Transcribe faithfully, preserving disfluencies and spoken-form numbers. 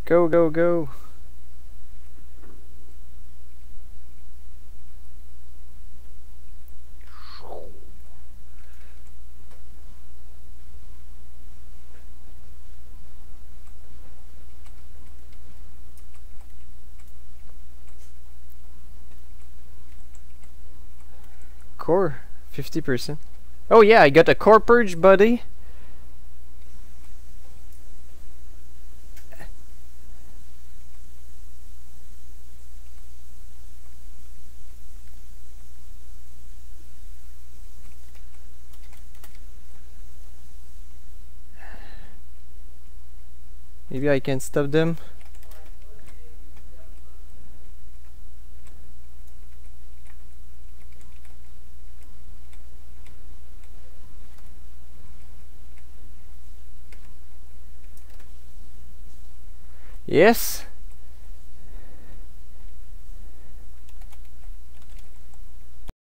Go, go, go. Core, fifty percent. Oh yeah, I got a core purge, buddy. Maybe I can stop them. Yes.